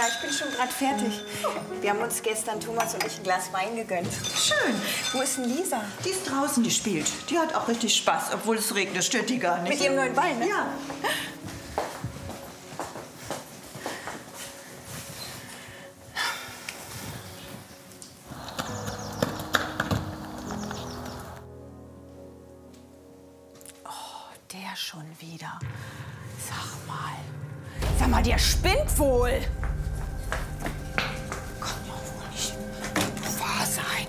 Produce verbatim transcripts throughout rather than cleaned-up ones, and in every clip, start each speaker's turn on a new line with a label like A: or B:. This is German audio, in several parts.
A: Gundula, ich bin schon gerade fertig. Wir haben uns gestern, Thomas und ich, ein Glas Wein gegönnt.
B: Schön.
A: Wo ist denn Lisa?
B: Die ist draußen, die spielt. Die hat auch richtig Spaß, obwohl es regnet. Das stört die gar nicht.
A: Mit ihrem neuen Ball, ne?
B: Ja.
A: Der schon wieder. Sag mal. Sag mal, der spinnt wohl. Kann ja wohl nicht wahr sein.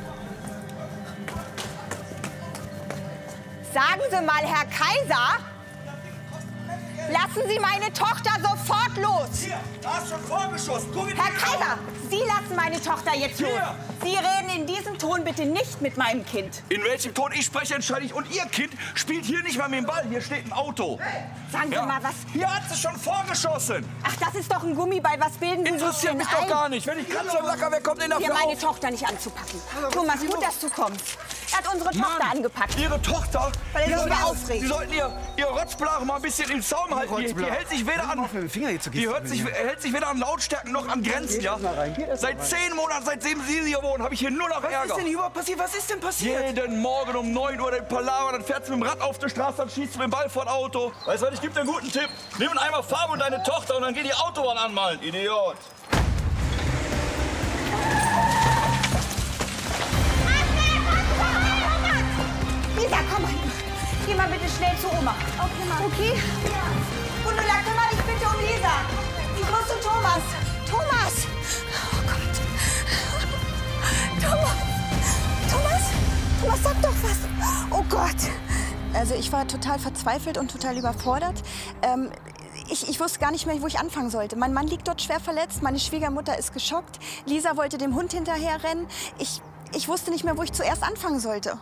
A: Sagen Sie mal, Herr Kaiser, lassen Sie meine Tochter sofort los.
C: Hier, da hast schon vorgeschossen. Guck in die
A: Herr
C: Augen.
A: Kaiser, Sie lassen meine Tochter jetzt los.
C: Hier.
A: Sie reden in diesem Ton bitte nicht mit meinem Kind.
C: In welchem Ton ich spreche, entscheide ich. Und Ihr Kind spielt hier nicht mal mit dem Ball. Hier steht ein Auto.
A: Sagen Sie
C: Ja.
A: mal, was...
C: Hier hat sie schon vorgeschossen.
A: Ach, das ist doch ein Gummiball. Was bilden Sie sich
C: Interessiert
A: denn
C: mich doch
A: ein?
C: gar nicht. Wenn ich kratze am Lacker, wer kommt denn
A: Hier
C: dafür
A: meine
C: auf?
A: Tochter nicht anzupacken. Thomas, gut, dass du kommst. Er hat unsere Tochter
C: Mann,
A: angepackt.
C: Ihre Tochter?
A: Weil er
C: Die
A: sich
C: sollten-
A: immer aufregt.
C: Sie sollten ihr, ihr Rotzblare mal ein bisschen im Zaum halten. Die, die hält sich weder an...
D: Auf mit dem Finger hier zu
C: Die hört sich, hält sich weder an Lautstärken noch an Grenzen, ja? Seit zehn Monaten, seitdem Sie hier wohnen, habe ich hier nur noch
D: Was
C: Ärger.
D: ist denn überhaupt passiert? Was ist denn passiert?
C: Jeden Morgen um neun Uhr den Palaver, dann fährst du mit dem Rad auf der Straße, dann schießt du mit dem Ball vor ein Auto. Weißt du was, ich gebe dir einen guten Tipp. Nimm einen Eimer Farbe und deine Tochter und dann geh die Autobahn anmalen, Idiot.
A: Lisa, komm mal. Geh mal bitte schnell zu Oma. Okay, Mama. Okay? Ja. Gundula, kümmere dich bitte um Lisa. Sie muss zu Thomas. Thomas! Oh Gott. Thomas! Thomas? Thomas, sag doch was. Oh Gott. Also ich war total verzweifelt und total überfordert. Ähm, ich, ich wusste gar nicht mehr, wo ich anfangen sollte. Mein Mann liegt dort schwer verletzt, meine Schwiegermutter ist geschockt. Lisa wollte dem Hund hinterherrennen. Ich, ich wusste nicht mehr, wo ich zuerst anfangen sollte.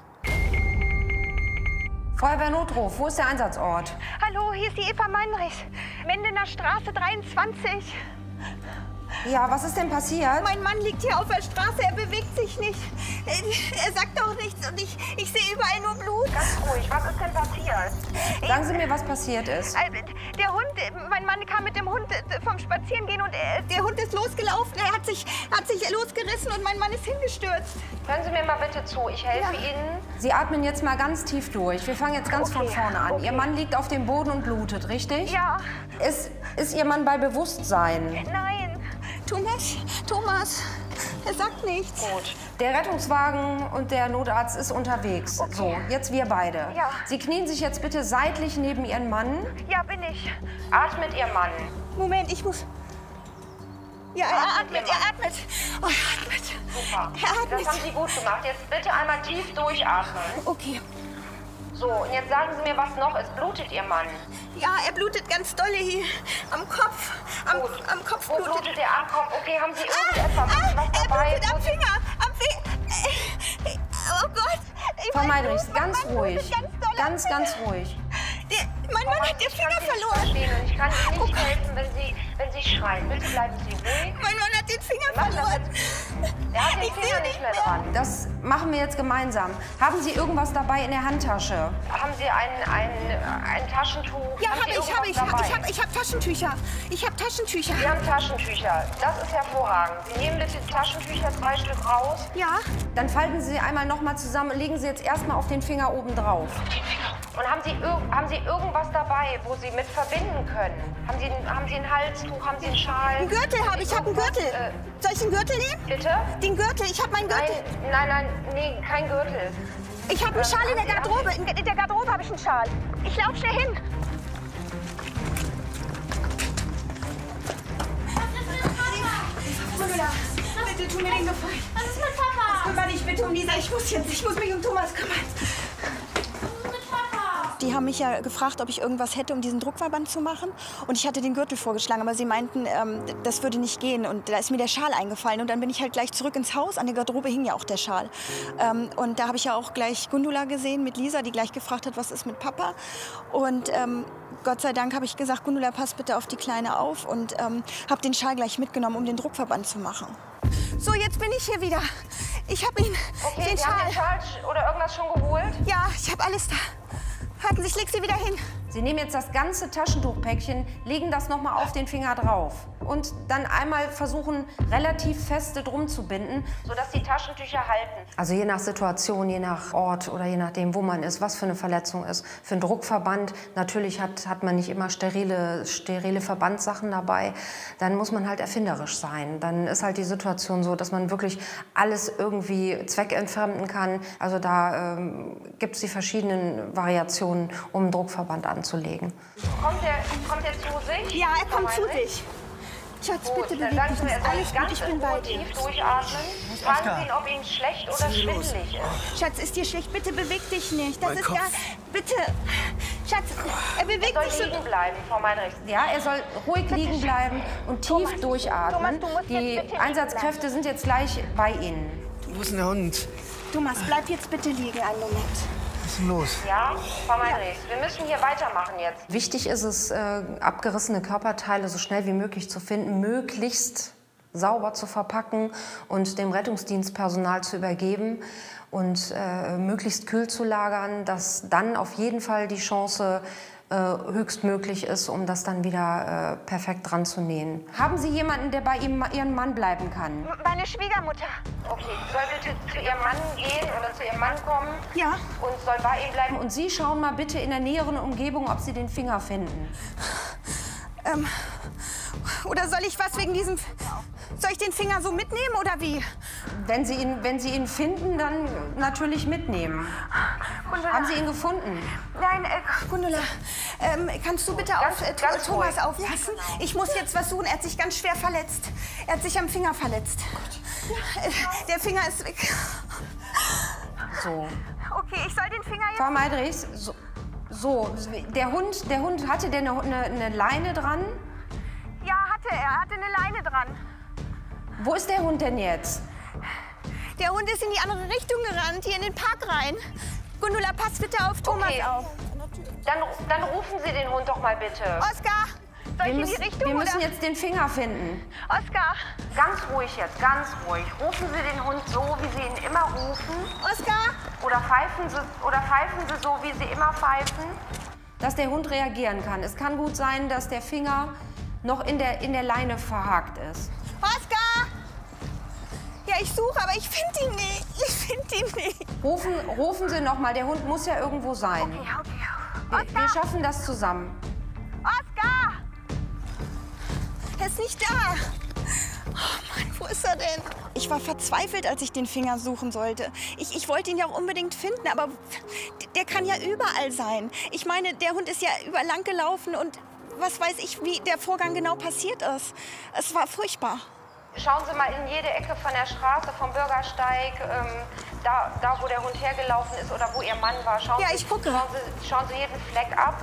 E: Feuerwehrnotruf, wo ist der Einsatzort?
F: Hallo, hier ist die Eva Meinrichs. Mendener Straße dreiundzwanzig.
E: Ja, was ist denn passiert?
A: Mein Mann liegt hier auf der Straße, er bewegt sich nicht. Er, er sagt auch nichts und ich, ich sehe überall nur Blut.
F: Ganz ruhig, was ist denn passiert?
E: Sagen Sie mir, was passiert ist.
F: Äh, Der Hund, äh, mein Mann kam mit dem Hund äh, vom Spazierengehen und äh,
A: Der Hund ist losgelaufen, er hat sich, hat sich losgerissen und mein Mann ist hingestürzt.
E: Hören Sie mir mal bitte zu, ich helfe Ihnen. Sie atmen jetzt mal ganz tief durch. Wir fangen jetzt ganz von vorne an.
F: okay.
E: Ihr Mann liegt auf dem Boden und blutet, richtig?
F: Ja.
E: Ist, ist Ihr Mann bei Bewusstsein?
F: Nein.
A: Thomas, Thomas, er sagt nichts.
E: Gut. Der Rettungswagen und der Notarzt ist unterwegs. So, jetzt wir beide.
F: Ja.
E: Sie knien sich jetzt bitte seitlich neben Ihren Mann.
F: Ja, bin ich.
E: Atmet Ihr Mann.
A: Moment, ich muss... Ja, er atmet, er atmet. Oh, er atmet.
E: Super.
A: Er atmet.
E: Das haben Sie gut gemacht. Jetzt bitte einmal tief durchatmen.
A: Okay.
E: So, und jetzt sagen Sie mir, was noch ist. Blutet Ihr Mann?
A: Ja, er blutet ganz dolle hier am Kopf. Am,
E: Gut.
A: am Kopf
E: Wo
A: blutet.
E: blutet er am Kopf? Okay, haben Sie
A: Ah,
E: irgendetwas
A: ah,
E: was
A: er
E: dabei?
A: blutet am
E: wo Sie-
A: Finger. Am Finger. Oh Gott. Ich
E: Frau
A: weiß
E: Meidrichs,
A: nicht, mein
E: ganz
A: Mann
E: ruhig.
A: blutet Ganz, doll am
E: Ganz,
A: Finger.
E: ganz ruhig.
A: Der, mein Mann hat den
E: Ich kann
A: Finger
E: Sie nicht
A: verloren.
E: verstehen und ich kann Ihnen
A: Oh
E: nicht
A: Gott.
E: helfen, wenn Sie, wenn Sie schreien. Bitte bleiben Sie ruhig.
A: Mein Mann hat den Finger
E: Wir machen das
A: verloren.
E: Er hat den
A: Ich
E: Finger
A: sehe
E: nicht mehr dran. Das machen wir jetzt gemeinsam. Haben Sie irgendwas dabei in der Handtasche? Haben Sie ein, ein, ein Taschentuch?
A: Ja,
E: Haben
A: habe
E: Sie
A: ich, habe ich.
E: irgendwas
A: Ich
E: dabei?
A: habe ich hab Taschentücher. Ich habe Taschentücher.
E: Sie haben Taschentücher. Das ist hervorragend. Sie nehmen bitte die Taschentücher, drei Stück raus.
A: Ja.
E: Dann falten Sie einmal noch mal zusammen und legen Sie jetzt erstmal auf den Finger oben drauf. Und haben Sie, irg haben Sie irgendwas dabei, wo Sie mit verbinden können? Haben Sie, ein- haben Sie ein Halstuch, haben Sie einen Schal?
A: Einen Gürtel habe ich. Ich habe einen Gürtel.
E: Äh,
A: Soll ich einen Gürtel nehmen?
E: bitte?
A: Den Gürtel. Ich habe meinen
E: Nein,
A: Gürtel.
E: nein, nein, nee, kein Gürtel.
A: Ich habe einen Schal in der
E: haben Sie-
A: Garderobe. In in der Garderobe habe ich einen Schal. Ich laufe schnell hin. Gundula, bitte tu mir den Gefallen.
F: Was ist mit Papa?
A: Kümmere dich bitte um Lisa. Ich muss jetzt, ich muss mich um Thomas kümmern.
F: Mit Papa?
A: Die haben mich ja gefragt, ob ich irgendwas hätte, um diesen Druckverband zu machen. Und ich hatte den Gürtel vorgeschlagen, aber sie meinten, ähm, das würde nicht gehen. Und da ist mir der Schal eingefallen. Und dann bin ich halt gleich zurück ins Haus. An der Garderobe hing ja auch der Schal. Ähm, und da habe ich ja auch gleich Gundula gesehen mit Lisa, die gleich gefragt hat, was ist mit Papa. Und ähm, Gott sei Dank habe ich gesagt, Gundula, pass bitte auf die Kleine auf. Und ähm, habe den Schal gleich mitgenommen, um den Druckverband zu machen. So, jetzt bin ich hier wieder. Ich habe ihn,
E: Okay,
A: den
E: Sie haben
A: Schal.
E: den Schal oder irgendwas schon geholt?
A: Ja, ich habe alles da. Warten Sie, ich leg sie wieder hin.
E: Sie nehmen jetzt das ganze Taschentuchpäckchen, legen das noch mal auf den Finger drauf und dann einmal versuchen, relativ feste drum zu binden, sodass die Taschentücher halten. Also je nach Situation, je nach Ort oder je nachdem, wo man ist, was für eine Verletzung ist. Für einen Druckverband, natürlich hat, hat man nicht immer sterile, sterile Verbandssachen dabei. Dann muss man halt erfinderisch sein. Dann ist halt die Situation so, dass man wirklich alles irgendwie zweckentfremden kann. Also da ähm, gibt es die verschiedenen Variationen, um einen Druckverband anzulegen.
F: Kommt der, kommt der zu sich?
A: Ja, er kommt zu sich. Schatz,
F: Gut,
A: bitte
F: dann
A: beweg
F: sagen
A: dich
F: Sie mir,
A: nicht.
F: er soll
A: Alles gut,
F: ganz
A: ich
F: in
A: bin bei
F: Ruhe
A: dir.
F: tief durchatmen. Fragen Sie ihn, ob Ihnen schlecht oder schwindelig ist.
A: Schatz, ist dir schlecht? Bitte beweg dich nicht. Das
D: Mein
A: ist
D: Kopf.
A: gar... Bitte. Schatz, er bewegt
F: Er
A: sich
F: soll
A: so...
F: liegen bleiben, Frau Meinrichs.
E: Ja, er soll ruhig liegen bleiben und tief
F: Thomas,
E: durchatmen.
F: Thomas, du musst
E: Die
F: jetzt bitte
E: Einsatzkräfte sind jetzt gleich bei Ihnen.
D: Wo ist denn der Hund?
A: Thomas, bleib jetzt bitte liegen einen Moment.
D: Was ist denn los?
F: Ja, Frau Meinrichs, wir müssen hier weitermachen jetzt.
E: Wichtig ist es, äh, abgerissene Körperteile so schnell wie möglich zu finden, möglichst sauber zu verpacken und dem Rettungsdienstpersonal zu übergeben und äh, möglichst kühl zu lagern, dass dann auf jeden Fall die Chance äh, höchstmöglich ist, um das dann wieder äh, perfekt dran zu nähen. Haben Sie jemanden, der bei ihm, Ihrem Mann bleiben kann?
F: Meine Schwiegermutter. Okay, soll bitte zu Ihrem Mann gehen oder zu Ihrem Mann kommen?
A: Ja.
F: Und soll bei ihm bleiben?
E: Und Sie schauen mal bitte in der näheren Umgebung, ob Sie den Finger finden.
A: Ähm, oder soll ich was wegen diesem... Soll ich den Finger so mitnehmen oder wie?
E: Wenn Sie ihn, wenn Sie ihn finden, dann natürlich mitnehmen.
A: Gundula.
E: Haben Sie ihn gefunden?
A: Nein, äh, Gundula, ähm, kannst du bitte auf äh,
F: ganz
A: Thomas
F: ruhig.
A: aufpassen? Ich muss jetzt was suchen. Er hat sich ganz schwer verletzt. Er hat sich am Finger verletzt. Äh, Der Finger ist weg.
E: So.
A: Okay, ich soll den Finger jetzt...
E: Frau Meidrichs, so, so, der Hund, der Hund, hatte der eine, eine, eine Leine dran?
A: Ja, hatte er. Er hatte eine Leine dran.
E: Wo ist der Hund denn jetzt?
A: Der Hund ist in die andere Richtung gerannt, hier in den Park rein. Gundula, pass bitte auf Thomas
F: Okay.
A: auf.
F: Dann, dann rufen Sie den Hund doch mal bitte.
A: Oskar, soll ich
E: Wir
A: in die
E: müssen,
A: Richtung
E: wir müssen
A: oder?
E: jetzt den Finger finden.
A: Oskar,
F: Ganz ruhig jetzt, ganz ruhig. Rufen Sie den Hund so, wie Sie ihn immer rufen.
A: Oskar.
F: Oder pfeifen Sie, oder pfeifen Sie so, wie Sie immer pfeifen.
E: Dass der Hund reagieren kann. Es kann gut sein, dass der Finger noch in der, in der Leine verhakt ist.
A: Oskar! Ja, ich suche, aber ich finde ihn nicht. Ich finde ihn nicht.
E: Rufen, rufen Sie noch mal. Der Hund muss ja irgendwo sein.
A: Ja, okay.
E: Wir, wir schaffen das zusammen.
A: Oskar! Er ist nicht da. Oh Mann, wo ist er denn? Ich war verzweifelt, als ich den Finger suchen sollte. Ich, ich wollte ihn ja auch unbedingt finden, aber der kann ja überall sein. Ich meine, der Hund ist ja über lang gelaufen und was weiß ich, wie der Vorgang genau passiert ist. Es war furchtbar.
F: Schauen Sie mal in jede Ecke von der Straße, vom Bürgersteig, ähm, da, da, wo der Hund hergelaufen ist oder wo Ihr Mann war. Schauen
A: Ja,
F: Sie,
A: ich gucke.
F: Schauen Sie, schauen Sie jeden Fleck ab.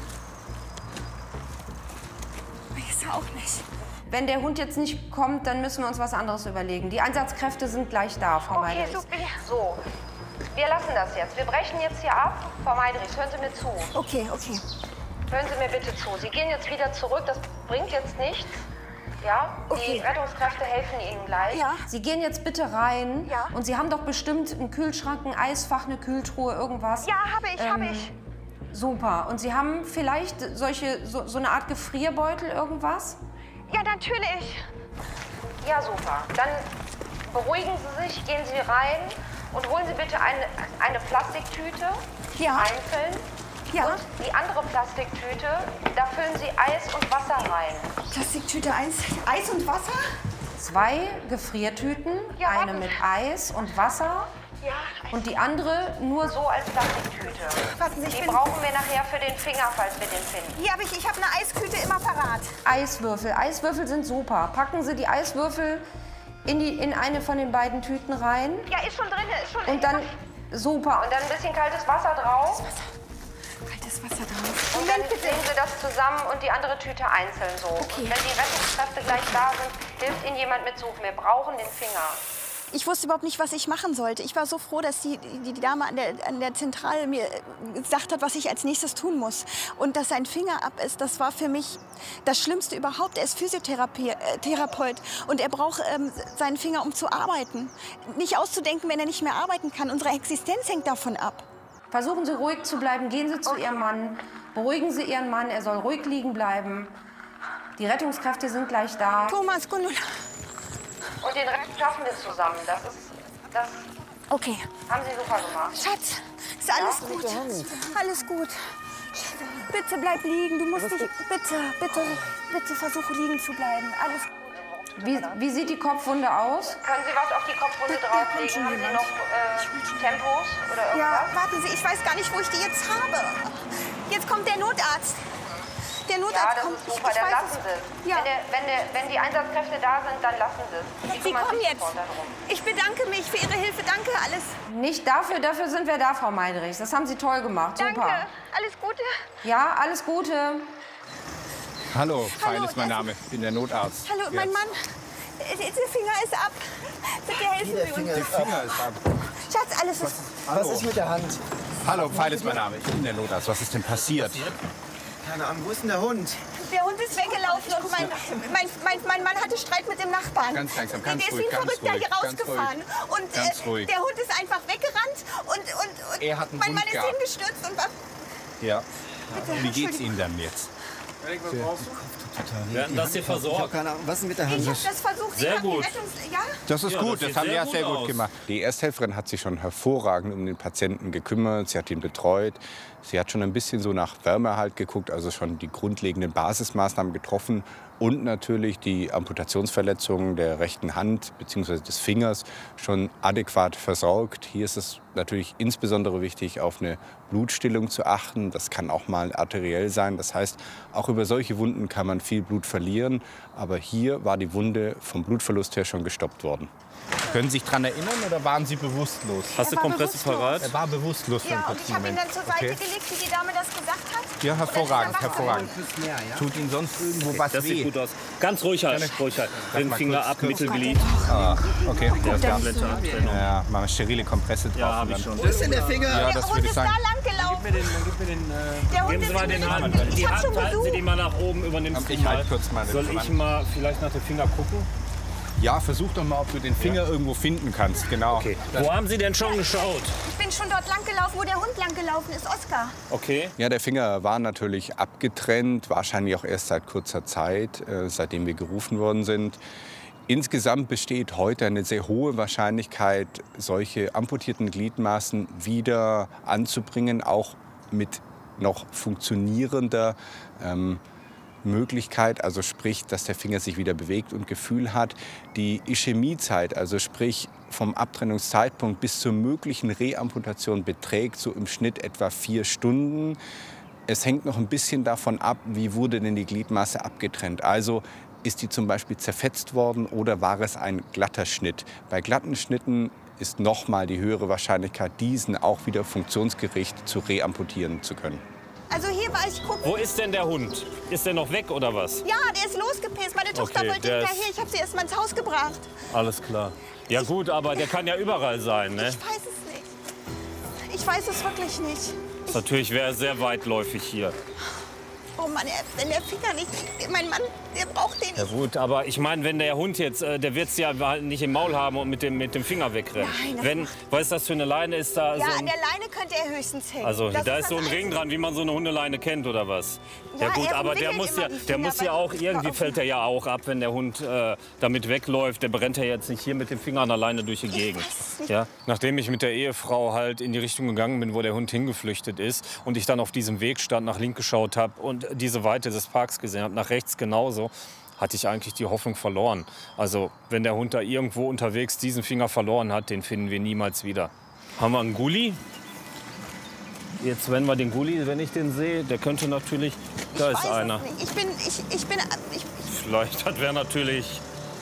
A: Ist er auch nicht.
E: Wenn der Hund jetzt nicht kommt, dann müssen wir uns was anderes überlegen. Die Einsatzkräfte sind gleich da, Frau
F: Okay,
E: Meidrichs.
F: super. So, wir lassen das jetzt. Wir brechen jetzt hier ab. Frau Meidrichs, hören Sie mir zu.
A: Okay, okay.
F: Hören Sie mir bitte zu. Sie gehen jetzt wieder zurück. Das bringt jetzt nichts. Ja?
A: Okay.
F: Die Rettungskräfte helfen Ihnen gleich.
A: Ja.
E: Sie gehen jetzt bitte rein.
A: Ja.
E: Und Sie haben doch bestimmt einen Kühlschrank, ein Eisfach, eine Kühltruhe, irgendwas.
A: Ja, habe ich, habe
E: Ähm,
A: ich.
E: Super. Und Sie haben vielleicht solche, so, so eine Art Gefrierbeutel, irgendwas?
A: Ja, natürlich.
F: Ja, super. Dann beruhigen Sie sich, gehen Sie rein und holen Sie bitte eine, eine Plastiktüte
A: Ja.
F: einzeln.
A: Ja.
F: Und die andere Plastiktüte, da füllen Sie Eis und Wasser rein.
A: Plastiktüte eins. Eis und Wasser?
E: Zwei Gefriertüten,
F: Ja,
E: eine
F: warten
E: mit
F: Sie.
E: Eis und Wasser
A: Ja.
E: und die andere nur so.
F: So als Plastiktüte.
A: Warten Sie, ich
F: Die
A: bin...
F: brauchen wir nachher für den Finger, falls wir den finden.
A: Hier habe ich, ich habe eine Eisküte immer parat.
E: Eiswürfel. Eiswürfel sind super. Packen Sie die Eiswürfel in, die, in eine von den beiden Tüten rein
A: Ja, ist schon drin, ist schon
E: und dann super.
F: Und dann ein bisschen kaltes Wasser drauf.
A: kaltes Wasser drauf.
F: Und dann legen Sie das zusammen und die andere Tüte einzeln so.
A: Okay.
F: Und wenn die Rettungskräfte gleich da sind, hilft Ihnen jemand mit suchen. Wir brauchen den Finger.
A: Ich wusste überhaupt nicht, was ich machen sollte. Ich war so froh, dass die, die, die Dame an der, an der Zentrale mir gesagt hat, was ich als nächstes tun muss. Und dass sein Finger ab ist, das war für mich das Schlimmste überhaupt. Er ist Physiotherapeut und er braucht ähm, seinen Finger, um zu arbeiten. Nicht auszudenken, wenn er nicht mehr arbeiten kann. Unsere Existenz hängt davon ab.
E: Versuchen Sie ruhig zu bleiben, gehen Sie zu
F: Okay.
E: Ihrem Mann, beruhigen Sie Ihren Mann, er soll ruhig liegen bleiben. Die Rettungskräfte sind gleich da.
A: Thomas, Gundula.
F: Und den Rest schaffen wir zusammen. Das ist, das
A: Okay.
F: haben Sie super gemacht.
A: Schatz, ist alles gut. Alles gut. Bitte bleib liegen. Du musst nicht. Bitte, bitte, bitte versuche liegen zu bleiben. Alles gut.
E: Wie, wie sieht die Kopfwunde aus?
F: Können Sie was auf die Kopfwunde
A: Da- da kommt
F: drauflegen?
A: schon
F: Haben Sie
A: jemand.
F: noch äh, Tempos oder irgendwas?
A: Ja, warten Sie, ich weiß gar nicht, wo ich die jetzt habe. Jetzt kommt der Notarzt. Der
F: Ja,
A: Notarzt
F: das
A: kommt.
F: ist super,
A: ich, ich
F: dann
A: weiß
F: lassen
A: es.
F: Sie es.
A: Ja.
F: Wenn, der, wenn, der, wenn die Einsatzkräfte da sind, dann lassen Sie es. Die
A: Sie
F: kümmern
A: kommen
F: sich
A: jetzt.
F: sofort darum.
A: Ich bedanke mich für Ihre Hilfe. Danke, alles.
E: Nicht dafür, dafür sind wir da, Frau Meidrichs. Das haben Sie toll gemacht.
A: Danke.
E: Super.
A: Alles Gute.
E: Ja, alles Gute.
G: Hallo, Feil
A: Hallo,
G: ist mein
A: das-
G: Name. Ich bin der Notarzt.
A: Hallo, mein
G: Jetzt.
A: Mann. Der der Finger ist ab. Bitte helfen
D: Der
A: Sie
D: Finger
A: uns.
D: ist ab.
G: Finger ist ab.
A: Schatz, alles ist.
D: Was ist mit der Hand?
G: Hallo, Feil ist mein Name. Ich bin der Notarzt. Was ist denn passiert?
D: Keine Ahnung, wo ist denn der Hund?
A: Der Hund ist weggelaufen und mein, mein, mein, mein Mann hatte Streit mit dem Nachbarn.
G: Ganz langsam,
A: Der
G: ganz
A: ist
G: ruhig,
A: wie ein
G: ganz
A: Verrückter
G: ruhig,
A: hier
G: ganz
A: rausgefahren. Und
G: Ganz
A: äh,
G: ruhig.
A: der Hund ist einfach weggerannt und, und, und
G: Er hat einen
A: mein
G: Hund
A: Mann ist
G: gehabt.
A: hingestürzt und war.
G: Ja. Wie geht's Ihnen dann jetzt?
H: Werden das hier
D: Ich hab
H: versorgt?
D: keine Ahnung, was ist mit der Hand?
A: Ich habe das versucht.
H: Sehr
A: ich hab die
H: gut.
A: Rettungs ja?
G: Das ist
H: Ja,
G: gut,
H: das
G: das,
H: sieht
G: haben
H: sehr
G: wir ja
H: gut
G: sehr gut
H: aus.
G: gemacht. Die Ersthelferin hat sich schon hervorragend um den Patienten gekümmert. Sie hat ihn betreut. Sie hat schon ein bisschen so nach Wärmehalt geguckt, also schon die grundlegenden Basismaßnahmen getroffen. Und natürlich die Amputationsverletzungen der rechten Hand bzw. des Fingers schon adäquat versorgt. Hier ist es natürlich insbesondere wichtig, auf eine Blutstillung zu achten. Das kann auch mal arteriell sein. Das heißt, auch über solche Wunden kann man viel Blut verlieren. Aber hier war die Wunde vom Blutverlust her schon gestoppt worden. Können Sie sich daran erinnern oder waren Sie bewusstlos?
H: Hast du
A: Er war
H: Kompresse
A: bewusstlos.
H: parat?
G: Er war bewusstlos für einen
A: Ja, und
G: kurzen
A: ich habe ihn
G: Moment.
A: dann zur Seite
G: Okay.
A: gelegt, wie die Dame das gesagt hat.
G: Ja,
A: Und dann ist er
G: hervorragend,
A: wach
G: hervorragend. Tut Ihnen sonst irgendwo was
H: Das
G: weh?
H: sieht gut aus. Ganz ruhig halt. Ruhig halt. Den
G: mal
H: Finger
G: kurz-
H: ab,
G: kurz-
H: Mittelglied.
G: Ah, okay.
H: Der ist komplette Abtrennung.
G: Ja, mal eine sterile Kompresse drauf.
H: Ja,
G: und
H: habe ich
G: dann-
H: schon.
D: Wo ist denn der Finger?
G: Ja,
A: Der
G: das
A: Hund
G: würde ich
A: ist da
G: sagen.
A: lang gelaufen. Der Hund
H: Geben
A: ist
H: Sie mal
A: in
H: den
A: die
H: Hand.
A: Richtung.
H: Die
A: Ich habe
H: Hand
A: schon
H: halten Sie
A: versucht.
H: die mal nach oben, übernimmst du
G: Ich halt
H: mal.
G: kurz mal den
H: Soll ich
G: Verband.
H: mal vielleicht nach dem Finger gucken?
G: Ja, versuch doch mal, ob du den Finger irgendwo finden kannst. Genau.
H: Okay. Wo haben Sie denn schon geschaut?
A: Ich bin schon dort lang gelaufen, wo der Hund lang gelaufen ist, Oskar.
H: Okay.
G: Ja, der Finger war natürlich abgetrennt, wahrscheinlich auch erst seit kurzer Zeit, äh, seitdem wir gerufen worden sind. Insgesamt besteht heute eine sehr hohe Wahrscheinlichkeit, solche amputierten Gliedmaßen wieder anzubringen, auch mit noch funktionierender ähm, Möglichkeit, also sprich, dass der Finger sich wieder bewegt und Gefühl hat. Die Ischämiezeit, also sprich vom Abtrennungszeitpunkt bis zur möglichen Reamputation beträgt so im Schnitt etwa vier Stunden. Es hängt noch ein bisschen davon ab, wie wurde denn die Gliedmaße abgetrennt. Also ist die zum Beispiel zerfetzt worden oder war es ein glatter Schnitt? Bei glatten Schnitten ist noch mal die höhere Wahrscheinlichkeit, diesen auch wieder funktionsgerecht zu reamputieren zu können.
A: Also hier war ich gucken.
H: Wo ist denn der Hund? Ist der noch weg oder was?
A: Ja, der ist losgepisst. Meine Tochter
H: Okay,
A: wollte
H: der ist-
A: hinterher. Ich habe sie erst mal ins Haus gebracht.
H: Alles klar. Ja gut, aber der kann ja überall sein, ne?
A: Ich weiß es nicht. Ich weiß es wirklich nicht.
H: Das natürlich wäre sehr weitläufig hier.
A: Oh Mann, er, wenn der Finger nicht... Mein Mann, der braucht den
H: Ja
A: nicht.
H: gut, aber ich meine, wenn der Hund jetzt, äh, der wird es ja halt nicht im Maul haben und mit dem, mit dem Finger wegrennen.
A: Nein, das
H: wenn, weißt du, das für eine Leine ist da
A: Ja,
H: so
A: an
H: ein,
A: der Leine könnte er höchstens hängen.
H: also
A: Das
H: da ist so ein
A: das
H: Ring
A: Einzige.
H: dran, wie man so eine Hundeleine kennt oder was?
A: Ja,
H: Ja, gut,
A: er
H: aber der
A: umwickelt
H: muss ja,
A: immer die
H: der
A: Finger
H: muss ja
A: bei-
H: auch irgendwie
A: auf-
H: fällt er ja auch ab, wenn der Hund äh, damit wegläuft. Der brennt ja jetzt nicht hier mit dem Finger an der Leine durch die Gegend.
A: weiß es nicht.
H: Ja, nachdem ich mit der Ehefrau halt in die Richtung gegangen bin, wo der Hund hingeflüchtet ist und ich dann auf diesem Weg stand, nach links geschaut habe und diese Weite des Parks gesehen habe, nach rechts genauso, hatte ich eigentlich die Hoffnung verloren. Also wenn der Hund da irgendwo unterwegs diesen Finger verloren hat, den finden wir niemals wieder. Haben wir einen Gulli? Jetzt, wenn wir den Gulli, wenn ich den sehe, der könnte natürlich, da
A: Ich
H: ist
A: weiß es
H: einer.
A: nicht. Ich bin... Ich, ich bin... Ich, ich,
H: Vielleicht, das wäre natürlich...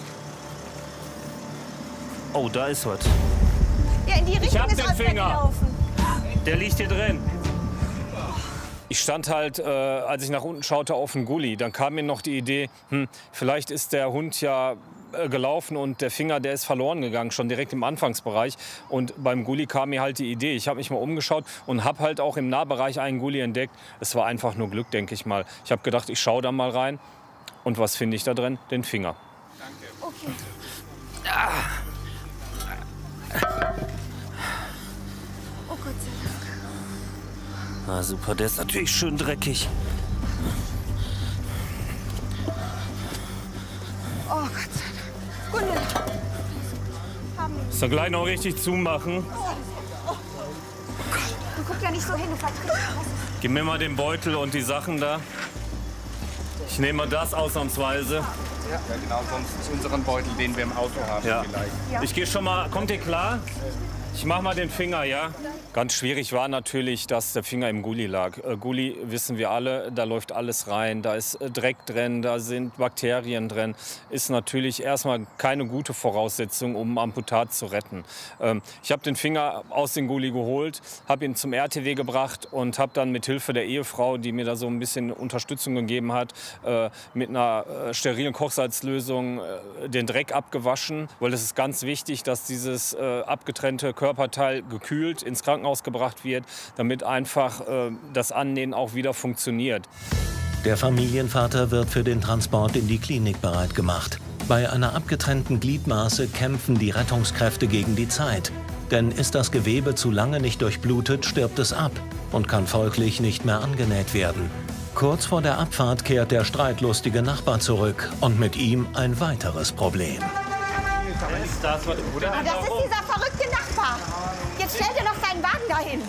H: Oh, da ist was.
A: ja, in die Richtung
H: hab
A: ist
H: den
A: was
H: Finger.
A: weggelaufen.
H: Der liegt hier drin. Ich stand halt, äh, als ich nach unten schaute, auf den Gulli. Dann kam mir noch die Idee, hm, vielleicht ist der Hund ja äh, gelaufen und der Finger, der ist verloren gegangen, schon direkt im Anfangsbereich. Und beim Gulli kam mir halt die Idee. Ich habe mich mal umgeschaut und habe halt auch im Nahbereich einen Gulli entdeckt. Es war einfach nur Glück, denke ich mal. Ich habe gedacht, ich schaue da mal rein. Und was finde ich da drin? Den Finger.
A: Okay. Oh Gott sei Dank.
I: Ah, super, der ist natürlich schön dreckig.
A: Oh Gott sei Dank. Gunde.
H: Ist doch gleich noch richtig zumachen.
A: Oh Gott, du guck ja nicht so hin, du vertrittst.
H: Gib mir mal den Beutel und die Sachen da. Ich nehme mal das ausnahmsweise.
G: Ja, genau, sonst unseren Beutel, den wir im Auto haben
H: Ja.
G: vielleicht.
H: Ja. Ich gehe schon mal, kommt ihr klar? Ich mach mal den Finger, ja? Ganz schwierig war natürlich, dass der Finger im Gully lag. Äh, Gully wissen wir alle, da läuft alles rein, da ist äh, Dreck drin, da sind Bakterien drin. Ist natürlich erstmal keine gute Voraussetzung, um ein Amputat zu retten. Ähm, ich habe den Finger aus dem Gully geholt, habe ihn zum R T W gebracht und habe dann mit Hilfe der Ehefrau, die mir da so ein bisschen Unterstützung gegeben hat, äh, mit einer äh, sterilen Kochsalzlösung äh, den Dreck abgewaschen. Weil es ist ganz wichtig, dass dieses äh, abgetrennte Körperteil gekühlt ins Krankenhaus gebracht wird, damit einfach äh, das Annähen auch wieder funktioniert.
J: Der Familienvater wird für den Transport in die Klinik bereit gemacht. Bei einer abgetrennten Gliedmaße kämpfen die Rettungskräfte gegen die Zeit. Denn ist das Gewebe zu lange nicht durchblutet, stirbt es ab und kann folglich nicht mehr angenäht werden. Kurz vor der Abfahrt kehrt der streitlustige Nachbar zurück und mit ihm ein weiteres Problem.
H: Das,
A: Das ist dieser verrückte Nachbar. Jetzt stellt er noch seinen Wagen dahin.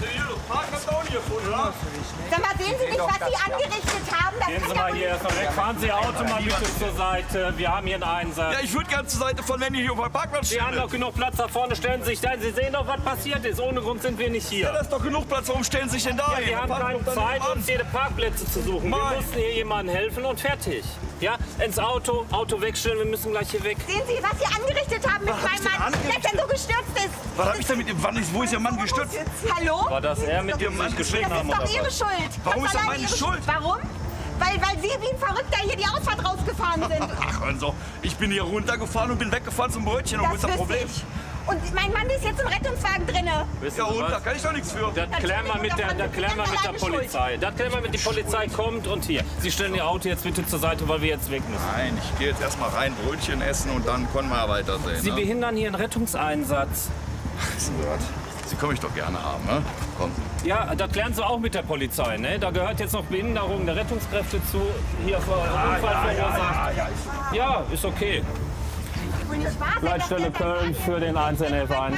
A: Sag mal, sehen Sie nicht, was Sie angerichtet haben? Das
H: Gehen
A: kann
H: Sie
A: doch
H: mal hier erstmal weg. Fahren Sie Ihr Auto mal bitte zur Seite. Wir haben hier einen Einsatz.
C: Ja, ich würde gerne zur Seite von, wenn ich hier auf dem Parkplatz
H: Sie
C: stehe.
H: haben doch genug Platz da vorne. Stellen Sie sich da hin. Sie sehen doch, was passiert ist. Ohne Grund sind wir nicht hier.
C: Ja, da ist doch genug Platz. Warum stellen Sie sich denn da
H: Ja,
C: hin?
H: wir haben keine Zeit, uns jede Parkplätze zu suchen. Wir
C: Mann.
H: mussten hier jemandem helfen und fertig. Ja, ins Auto, Auto wegstellen, wir müssen gleich hier weg.
A: Sehen Sie, was Sie angerichtet haben mit
C: Was hab
A: meinem
C: ich denn
A: Mann, der denn so gestürzt ist.
C: Was hab ich denn mit dem? Wann ist, wo ist Ihr Mann gestürzt?
A: Hallo?
H: War das er, mit dem Sie sich geschrieben
A: Das
H: haben?
A: ist doch
H: oder
A: Ihre
H: was?
A: Schuld.
C: Warum
A: Das
C: ist das
A: alleine
C: meine
A: Ihre
C: Schuld?
A: Warum? Weil, weil Sie wie ein Verrückter hier die Ausfahrt rausgefahren sind.
C: Ach, also, ich bin hier runtergefahren und bin weggefahren zum Brötchen. Und wo ist das
A: wüsste
C: Problem?
A: ich. Und mein Mann ist jetzt im Rettungswagen drinne.
H: Wissen
C: Ja,
H: Sie
C: und
H: was?
C: da kann ich doch nichts für.
H: Das klären wir mit der, das klären wir mit der Polizei. Das klären wir mit der Polizei kommt und hier. Sie stellen Ihr Auto jetzt bitte zur Seite, weil wir jetzt weg müssen.
C: Nein, ich gehe jetzt erstmal rein, Brötchen essen und dann können wir ja weitersehen.
H: Sie
C: ne?
H: behindern hier einen Rettungseinsatz.
C: Wissen Sie was? Sie können mich doch gerne haben, ne? Kommen Sie.
H: Ja, das klären Sie auch mit der Polizei. Ne? Da gehört jetzt noch Behinderung der Rettungskräfte zu. Hier vor
C: Ah,
H: Unfall
C: ja, ja,
H: verursacht.
C: ja, ja.
H: Ja, ist okay. Leitstelle Köln für den eins N elf eins.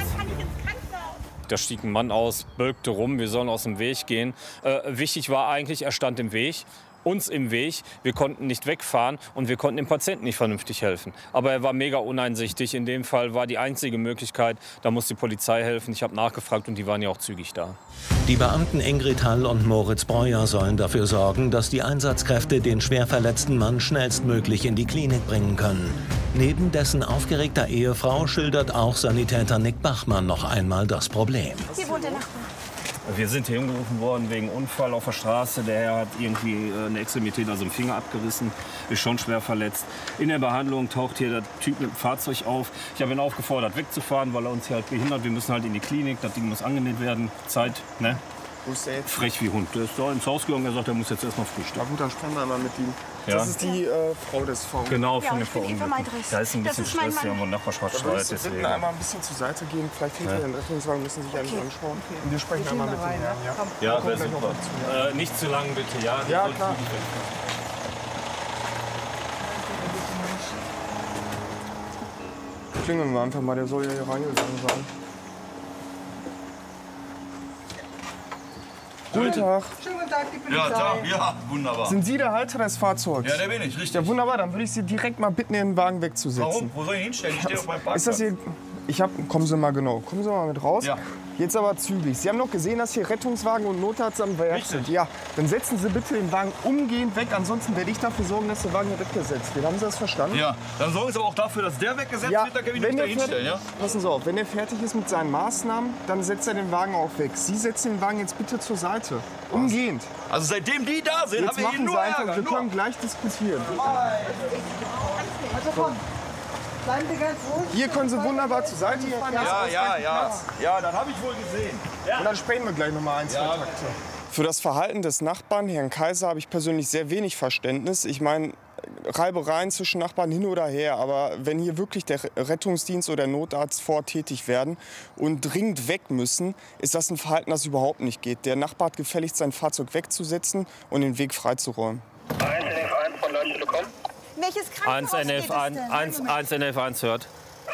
H: Da stieg ein Mann aus, bölkte rum, wir sollen aus dem Weg gehen. Äh, wichtig war eigentlich, er stand im Weg, uns im Weg. Wir konnten nicht wegfahren und wir konnten dem Patienten nicht vernünftig helfen. Aber er war mega uneinsichtig. In dem Fall war die einzige Möglichkeit, da muss die Polizei helfen. Ich habe nachgefragt und die waren ja auch zügig da.
J: Die Beamten Ingrid Hall und Moritz Breuer sollen dafür sorgen, dass die Einsatzkräfte den schwer verletzten Mann schnellstmöglich in die Klinik bringen können. Neben dessen aufgeregter Ehefrau schildert auch Sanitäter Nick Bachmann noch einmal das Problem.
A: Hier wohnt der Nachbar.
H: Wir sind hier hingerufen worden wegen Unfall auf der Straße. Der Herr hat irgendwie eine Extremität, also einen Finger abgerissen, ist schon schwer verletzt. In der Behandlung taucht hier der Typ mit dem Fahrzeug auf. Ich habe ihn aufgefordert, wegzufahren, weil er uns hier halt behindert. Wir müssen halt in die Klinik, das Ding muss angenäht werden. Zeit, ne?
D: Wo ist der jetzt?
H: Frech wie Hund. Der ist da ins Haus gegangen, er sagt, er muss jetzt erst mal frühstücken.
D: Na gut, dann sprechen wir einmal mit ihm.
H: Ja.
D: Das ist die äh, Frau des V.
H: Genau,
A: Ja,
H: von der
A: ich bin Eva
H: Verunglückten.
A: Meidrich.
H: Da ist ein
A: Das
H: bisschen
A: ist mein
H: Stress, wir
A: Mann.
H: haben einen Nachbarschaftsstreit,
D: Dann
H: deswegen.
D: bitten einmal ein bisschen zur Seite gehen. Vielleicht hinter den Rettungswagen müssen Sie sich eigentlich anschauen. Und wir sprechen einmal mit dem Herrn. Ja,
H: Ja,
D: Kommt
H: wäre
D: gleich noch
H: super.
D: dazu,
H: Äh, nicht zu lang bitte, ja?
D: Ja,
H: Soll
D: klar.
H: zügig wegfahren.
D: Klingeln wir einfach mal, der soll ja hier reingegangen sein. Guten Tag.
B: Schönen guten Tag, die Polizei.
C: Ja, Tag, ja, wunderbar.
D: Sind Sie der Halter des Fahrzeugs?
C: Ja, der bin ich, richtig.
D: Ja, wunderbar. Dann würde ich Sie direkt mal bitten, den Wagen wegzusetzen.
C: Warum? Wo soll ich hinstellen? Ich stehe auf meinem Parkplatz.
D: Ist das hier... Ich hab... Kommen Sie mal genau. Kommen Sie mal mit raus.
C: Ja.
D: Jetzt aber zügig. Sie haben doch gesehen, dass hier Rettungswagen und Notarzt am Werk
C: Richtig.
D: sind. Ja, dann setzen Sie bitte den Wagen umgehend weg. Ansonsten werde ich dafür sorgen, dass der Wagen hier weggesetzt wird. Haben Sie das verstanden?
C: Ja, dann sorgen Sie aber auch dafür, dass der weggesetzt
D: Ja,
C: wird, dann kann ich
D: wenn
C: mich da
D: der
C: hinstellen, ja?
D: fertig, passen Sie auf, wenn er fertig ist mit seinen Maßnahmen, dann setzt er den Wagen auch weg. Sie setzen den Wagen jetzt bitte zur Seite. Umgehend.
C: Also seitdem die da sind,
D: Jetzt
C: haben wir hier
D: machen Sie
C: nur
D: einfach,
C: Ärger.
D: wir
C: Nur.
D: können gleich diskutieren.
B: Also komm, bleiben Sie ganz ruhig.
D: Hier können Sie wunderbar zur Seite fahren.
C: Ja, ja, ja. Ja, das habe ich wohl gesehen.
D: Und dann sprechen wir gleich noch mal ein, zwei Takte. Für das Verhalten des Nachbarn, Herrn Kaiser, habe ich persönlich sehr wenig Verständnis. Ich meine, Reibereien zwischen Nachbarn hin oder her. Aber wenn hier wirklich der Rettungsdienst oder der Notarzt vortätig werden und dringend weg müssen, ist das ein Verhalten, das überhaupt nicht geht. Der Nachbar hat gefälligst, sein Fahrzeug wegzusetzen und den Weg freizuräumen.
K: eins N F eins von Leute bekommen.
A: Welches Krankenhaus
H: eins N F eins hört.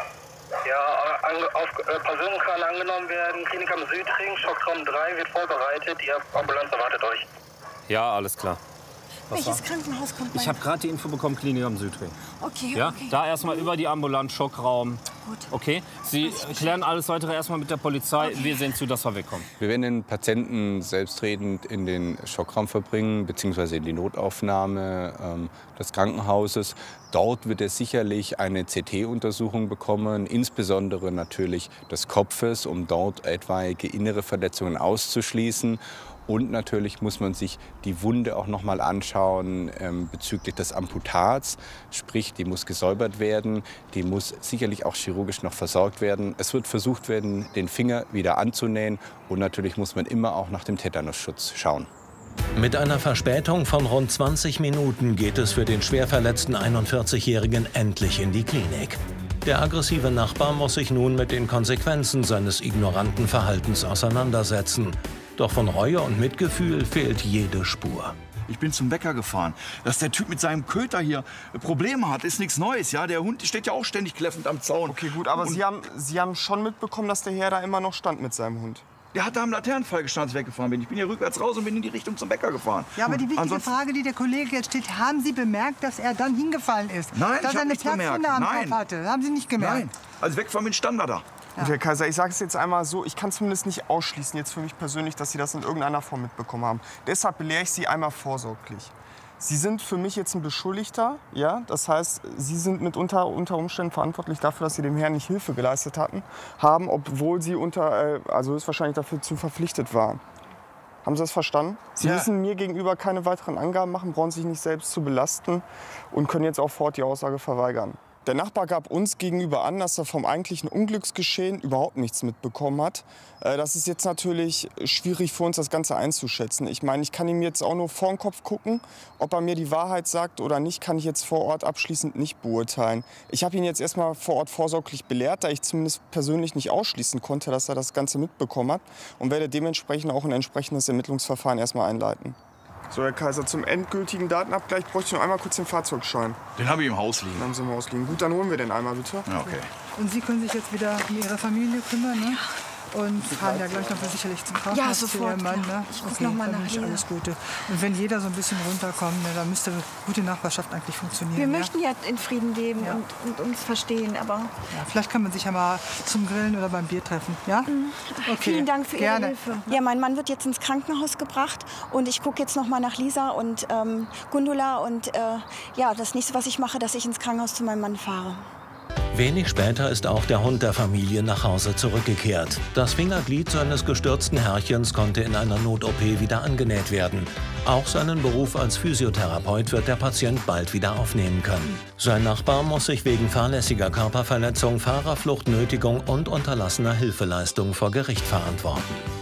K: Ja, an, auf äh, Person kann angenommen werden. Klinik am Südring, Schockraum drei wird vorbereitet. Die Ambulanz erwartet euch.
H: Ja, alles klar.
A: Welches Krankenhaus kommt
H: Ich habe gerade die Info bekommen, Klinik am Südring.
A: Okay,
H: ja,
A: okay.
H: Da erstmal über die Ambulanz, Schockraum.
A: Gut.
H: Okay, Sie klären alles weitere erstmal mit der Polizei.
A: Okay.
H: Wir sehen zu, dass wir wegkommen.
G: Wir werden den Patienten selbstredend in den Schockraum verbringen, beziehungsweise in die Notaufnahme ähm, des Krankenhauses. Dort wird er sicherlich eine C T-Untersuchung bekommen, insbesondere natürlich des Kopfes, um dort etwaige innere Verletzungen auszuschließen. Und natürlich muss man sich die Wunde auch noch mal anschauen ähm, bezüglich des Amputats. Sprich, die muss gesäubert werden, die muss sicherlich auch chirurgisch noch versorgt werden. Es wird versucht werden, den Finger wieder anzunähen. Und natürlich muss man immer auch nach dem Tetanusschutz schauen.
J: Mit einer Verspätung von rund zwanzig Minuten geht es für den schwer verletzten einundvierzigjährigen endlich in die Klinik. Der aggressive Nachbar muss sich nun mit den Konsequenzen seines ignoranten Verhaltens auseinandersetzen. Doch von Reue und Mitgefühl fehlt jede Spur.
C: Ich bin zum Bäcker gefahren. Dass der Typ mit seinem Köter hier Probleme hat, ist nichts Neues. Ja? Der Hund steht ja auch ständig kläffend am Zaun.
D: Okay, gut, aber Sie haben, Sie haben schon mitbekommen, dass der Herr da immer noch stand mit seinem Hund?
C: Der hat da am Laternenpfahl gestanden, als ich weggefahren bin. Ich bin hier rückwärts raus und bin in die Richtung zum Bäcker gefahren.
L: Ja, aber die wichtige
C: Ansonsten
L: Frage, die der Kollege jetzt steht, haben Sie bemerkt, dass er dann hingefallen ist?
C: Nein,
L: dass
C: ich
L: er
C: hab
L: eine
C: nichts bemerkt.
L: Platzwunde am
C: Nein.
L: Kopf hatte? Haben Sie nicht gemerkt?
C: Nein, als ich weggefahren bin, stand er da.
D: Ja. Herr Kaiser, ich sage es jetzt einmal so, ich kann zumindest nicht ausschließen, jetzt für mich persönlich, dass Sie das in irgendeiner Form mitbekommen haben. Deshalb belehre ich Sie einmal vorsorglich. Sie sind für mich jetzt ein Beschuldigter, ja? Das heißt, Sie sind mitunter unter Umständen verantwortlich dafür, dass Sie dem Herrn nicht Hilfe geleistet hatten, haben, obwohl Sie unter, äh, also höchstwahrscheinlich dafür zu verpflichtet waren. Haben Sie das verstanden? Sie
C: Ja.
D: müssen mir gegenüber keine weiteren Angaben machen, brauchen sich nicht selbst zu belasten und können jetzt auch fort die Aussage verweigern. Der Nachbar gab uns gegenüber an, dass er vom eigentlichen Unglücksgeschehen überhaupt nichts mitbekommen hat. Das ist jetzt natürlich schwierig für uns, das Ganze einzuschätzen. Ich meine, ich kann ihm jetzt auch nur vor den Kopf gucken. Ob er mir die Wahrheit sagt oder nicht, kann ich jetzt vor Ort abschließend nicht beurteilen. Ich habe ihn jetzt erstmal vor Ort vorsorglich belehrt, da ich zumindest persönlich nicht ausschließen konnte, dass er das Ganze mitbekommen hat. Und werde dementsprechend auch ein entsprechendes Ermittlungsverfahren erstmal einleiten. So, Herr Kaiser, zum endgültigen Datenabgleich bräuchte ich noch einmal kurz den Fahrzeugschein.
C: Den habe ich im Haus liegen.
D: Den haben Sie im Haus liegen. Gut, dann holen wir den einmal, bitte.
C: Ja, okay.
L: Und Sie können sich jetzt wieder um Ihre Familie kümmern, ne? Und fahren ja gleich noch sicherlich zum Krankenhaus.
A: Ja, sofort,
L: zu Ihrem Mann,
A: klar.
L: ne?
A: Ich guck
L: okay,
A: noch mal
L: dann
A: nach
L: wünsche ich
A: Lea.
L: alles Gute. Und wenn jeder so ein bisschen runterkommt, ne, dann müsste gute Nachbarschaft eigentlich funktionieren.
A: Wir
L: ja?
A: möchten ja in Frieden leben
L: Ja.
A: und, und uns verstehen, aber...
L: Ja, vielleicht kann man sich ja mal zum Grillen oder beim Bier treffen, ja?
A: Mhm.
L: Okay.
A: Vielen Dank für
L: Gerne.
A: Ihre Hilfe. Ja, mein Mann wird jetzt ins Krankenhaus gebracht und ich gucke jetzt noch mal nach Lisa und ähm, Gundula und äh, ja, das nächste, was ich mache, dass ich ins Krankenhaus zu meinem Mann fahre.
J: Wenig später ist auch der Hund der Familie nach Hause zurückgekehrt. Das Fingerglied seines gestürzten Herrchens konnte in einer Not-O P wieder angenäht werden. Auch seinen Beruf als Physiotherapeut wird der Patient bald wieder aufnehmen können. Sein Nachbar muss sich wegen fahrlässiger Körperverletzung, Fahrerflucht, Nötigung und unterlassener Hilfeleistung vor Gericht verantworten.